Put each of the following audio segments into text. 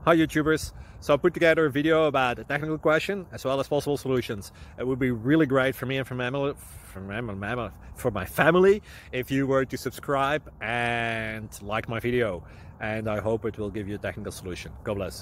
Hi YouTubers! So I put together a video about a technical question as well as possible solutions. It would be really great for me and for my family if you were to subscribe and like my video, and I hope it will give you a technical solution. God bless.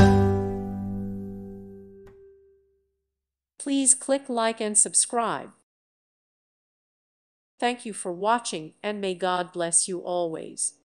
Please click like and subscribe. Thank you for watching, and may God bless you always.